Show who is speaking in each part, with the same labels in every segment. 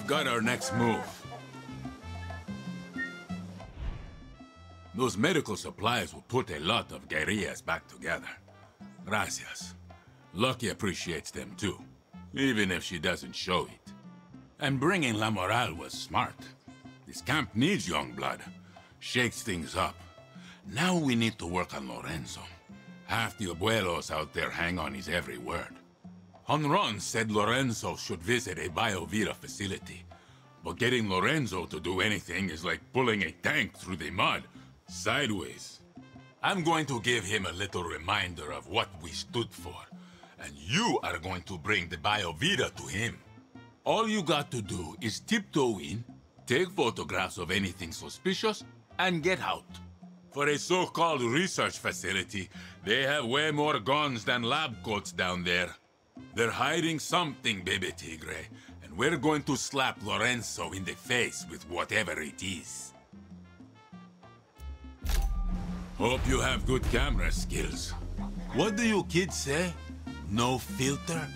Speaker 1: I've got our next move. Those medical supplies will put a lot of guerrillas back together. Gracias. Lucky appreciates them too, even if she doesn't show it. And bringing La Moral was smart. This camp needs young blood. Shakes things up. Now we need to work on Lorenzo. Half the abuelos out there hang on his every word. Honron said Lorenzo should visit a BioVita facility. But getting Lorenzo to do anything is like pulling a tank through the mud, sideways. I'm going to give him a little reminder of what we stood for. And you are going to bring the BioVita to him. All you got to do is tiptoe in, take photographs of anything suspicious, and get out. For a so-called research facility, they have way more guns than lab coats down there. They're hiding something, Baby Tigre, and we're going to slap Lorenzo in the face with whatever it is. Hope you have good camera skills. What do you kids say? No filter?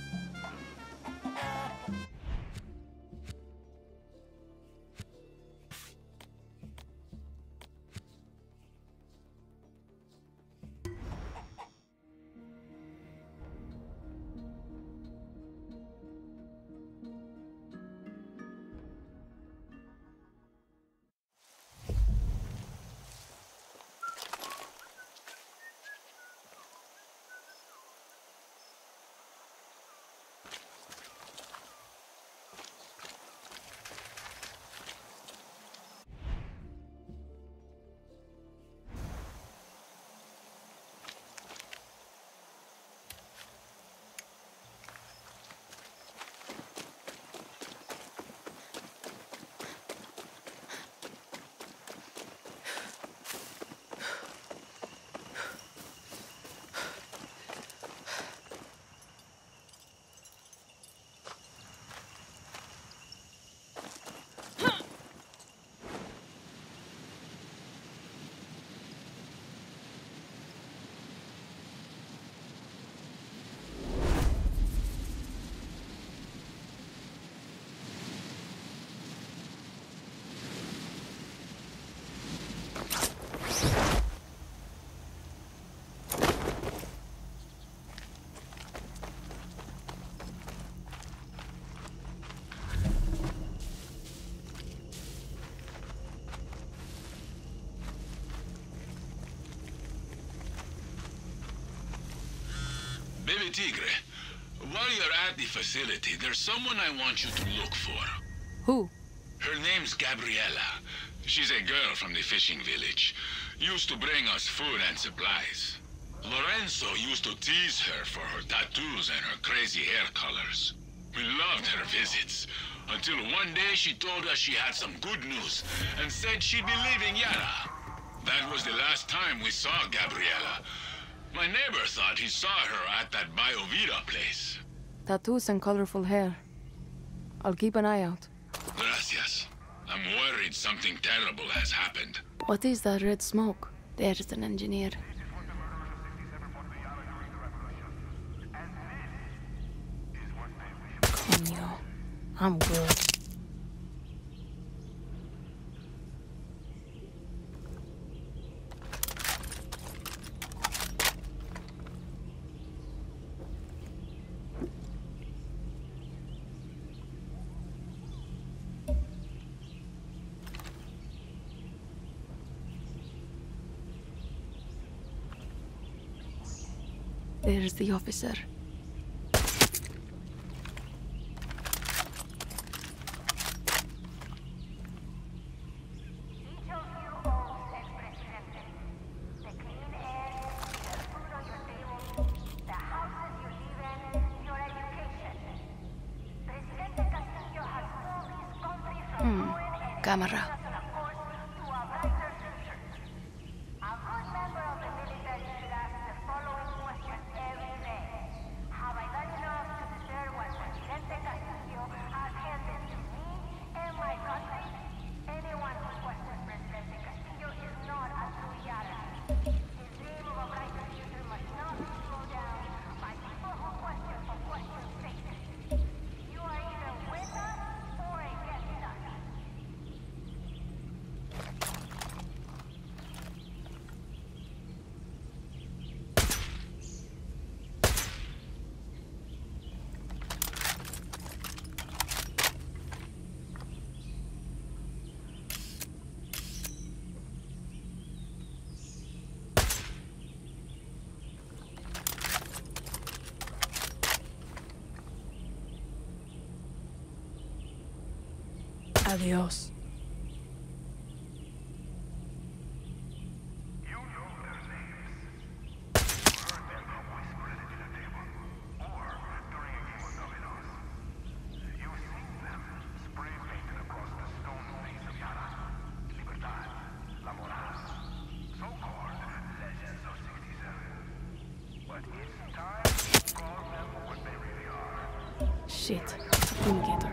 Speaker 1: Baby Tigre, while you're at the facility, there's someone I want you to look for.
Speaker 2: Who?
Speaker 1: Her name's Gabriela. She's a girl from the fishing village. Used to bring us food and supplies. Lorenzo used to tease her for her tattoos and her crazy hair colors. We loved her visits, until one day she told us she had some good news and said she'd be leaving Yara. That was the last time we saw Gabriela. My neighbor thought he saw her at that BioVita place.
Speaker 2: Tattoos and colorful hair. I'll keep an eye out.
Speaker 1: Gracias. I'm worried something terrible has happened.
Speaker 2: What is that red smoke? There's an engineer. Coño. I'm good. There's the officer. Cámara. Adios. Shit. Communicator.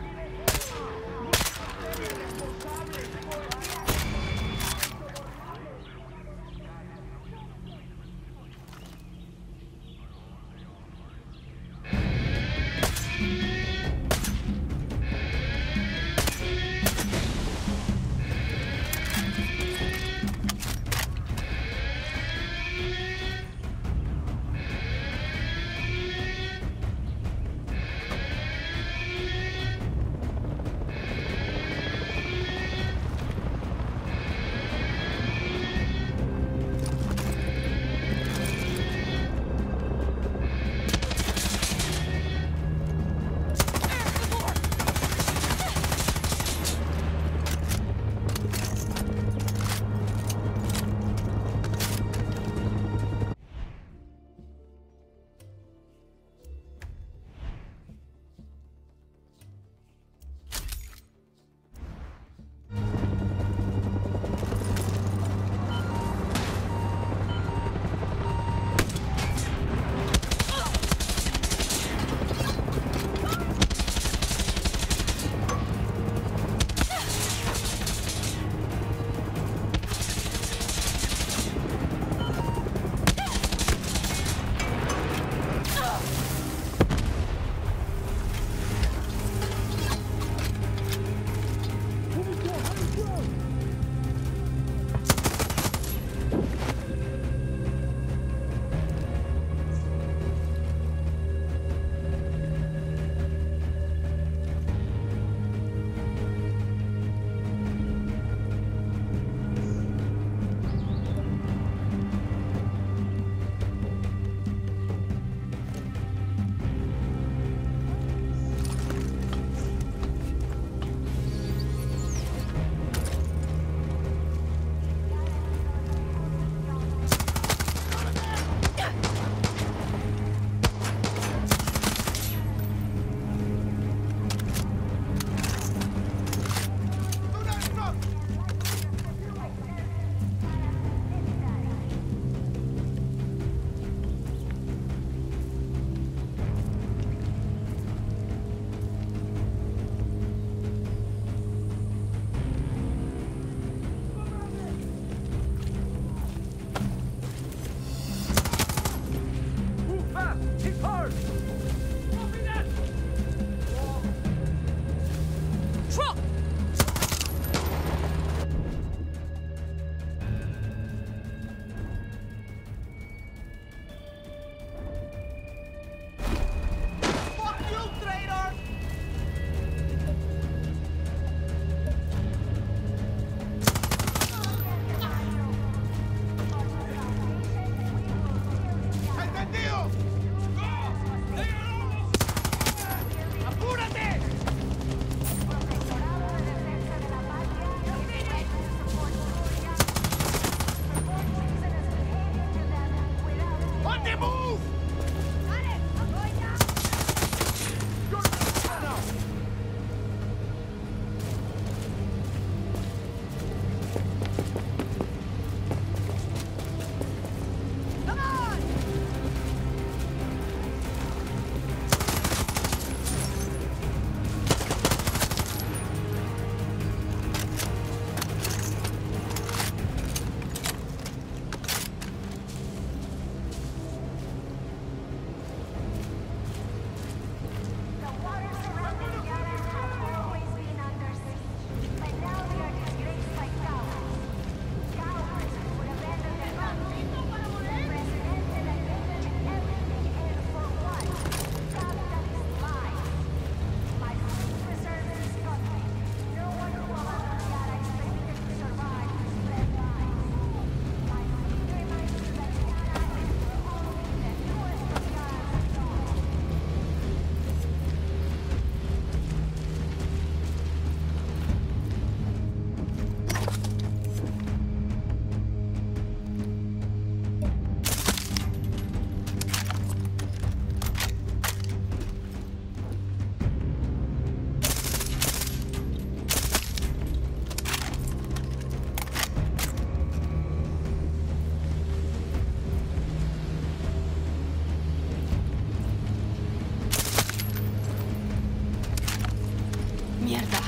Speaker 2: Mierda.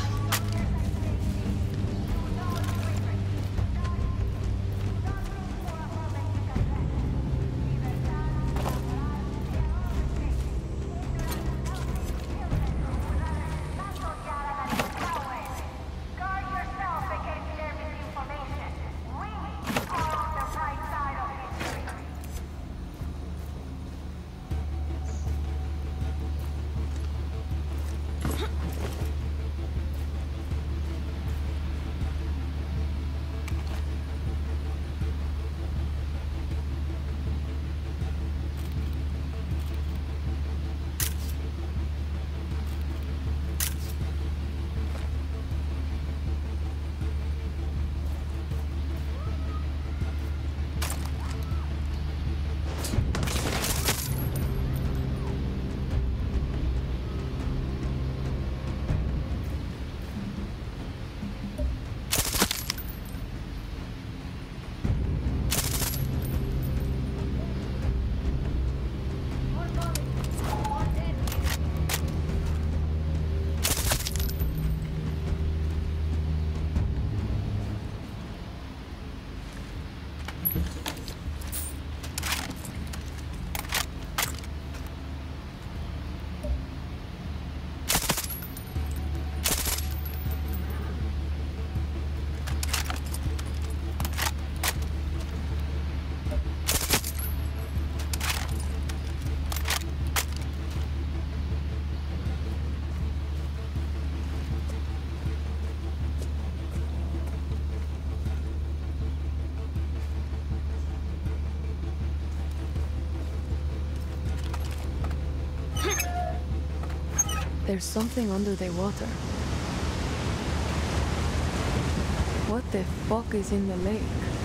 Speaker 2: There's something under the water. What the fuck is in the lake?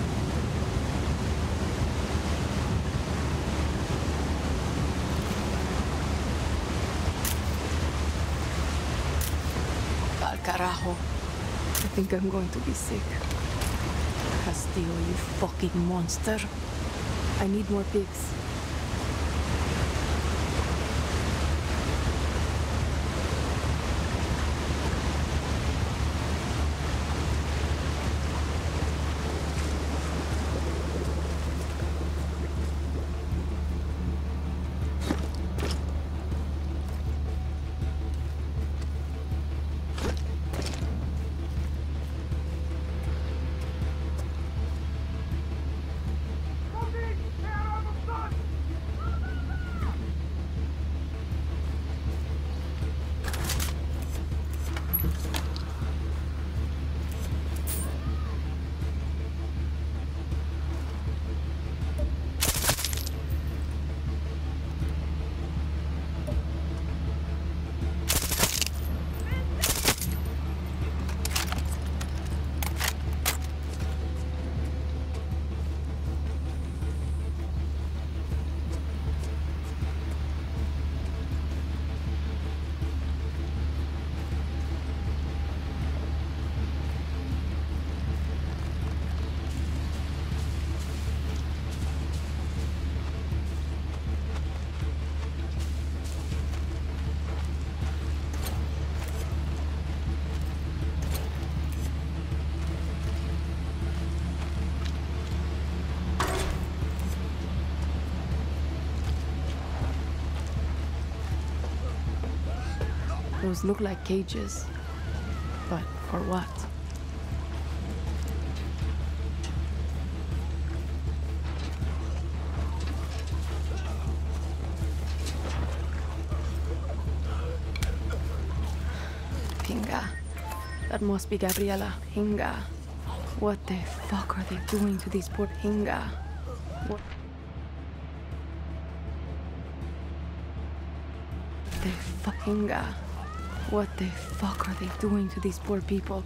Speaker 2: Al carajo. I think I'm going to be sick. Castillo, you fucking monster. I need more pigs. Those look like cages. But for what? Hinga. That must be Gabriela. Hinga. What the fuck are they doing to these poor Hinga? What the fuck, Hinga? What the fuck are they doing to these poor people?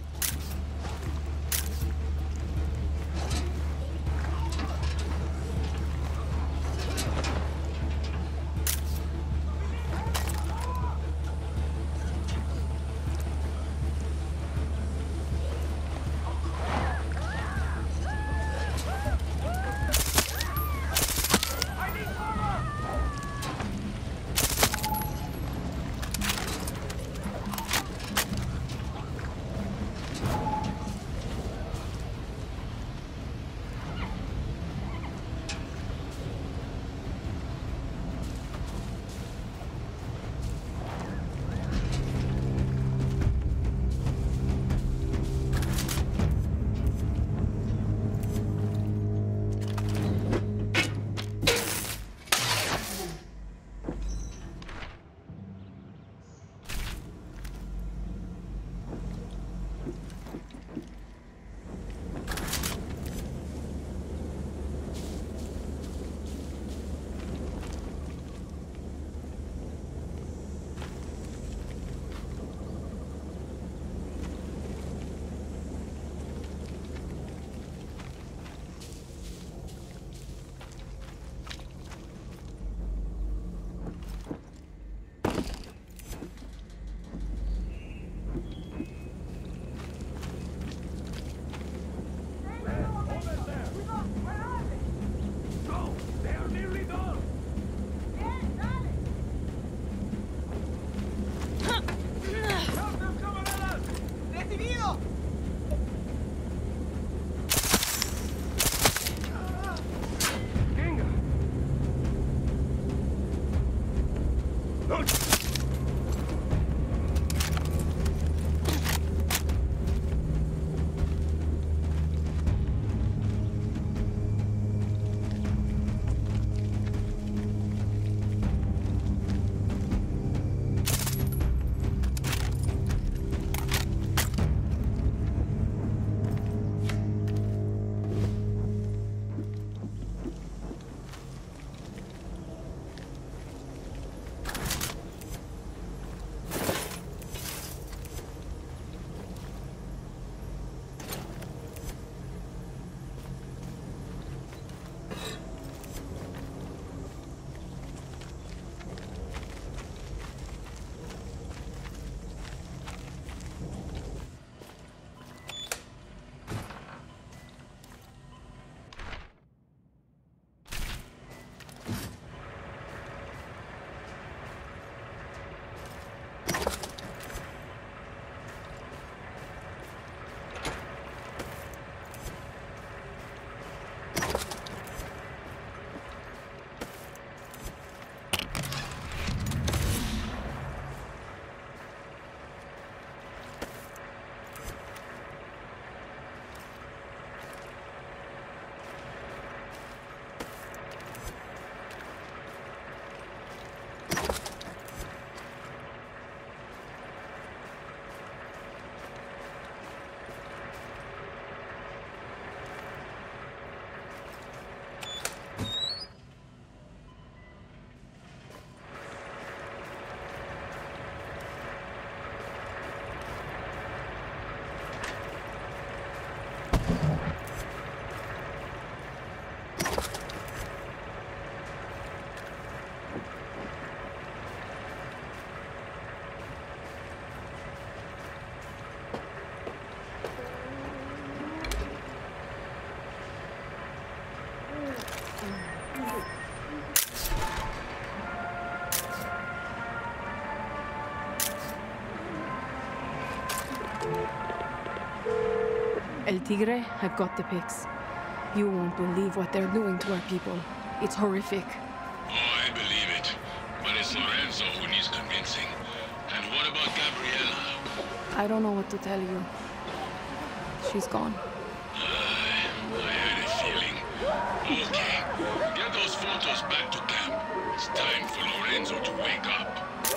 Speaker 2: El Tigre, I've got the pics. You won't believe what they're doing to our people. It's horrific.
Speaker 1: Oh, I believe it. But it's Lorenzo who needs convincing. And what about Gabriela?
Speaker 2: I don't know what to tell you. She's gone.
Speaker 1: I had a feeling. Okay, get those photos back to camp. It's time for Lorenzo to wake up.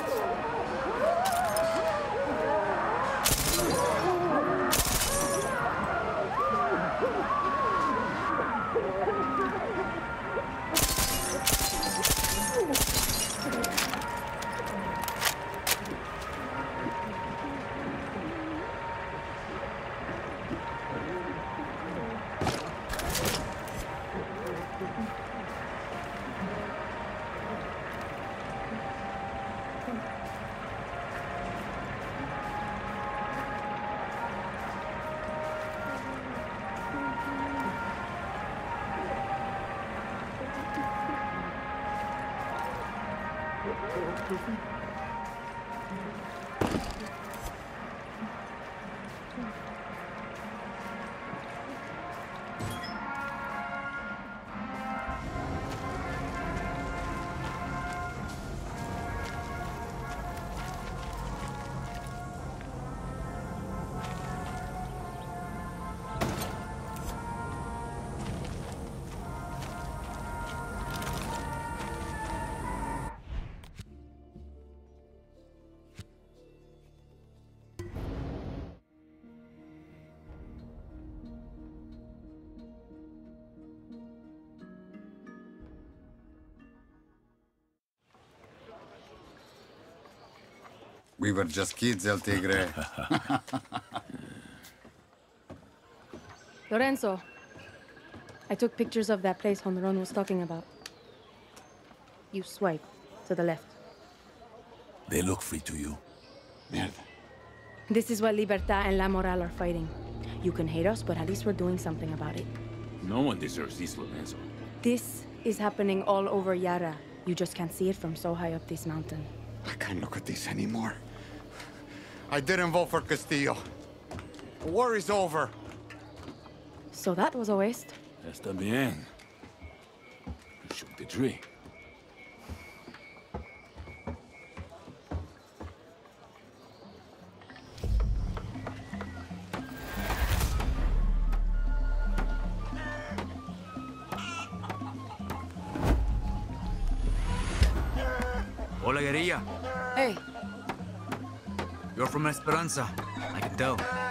Speaker 3: We were just kids, El Tigre.
Speaker 2: Lorenzo, I took pictures of that place Honron was talking about. You swipe to the left.
Speaker 4: They look free to you.
Speaker 3: Mierda.
Speaker 2: This is what Libertad and La Moral are fighting. You can hate us, but at least we're doing something about it.
Speaker 1: No one deserves this, Lorenzo.
Speaker 2: This is happening all over Yara. You just can't see it from so high up this mountain.
Speaker 3: I can't look at this anymore. I didn't vote for Castillo. The war is over.
Speaker 2: So that was a waste.
Speaker 1: Está bien. You shook the tree.
Speaker 5: Hola, guerrilla.
Speaker 2: Hey,
Speaker 5: You're from Esperanza. I can tell.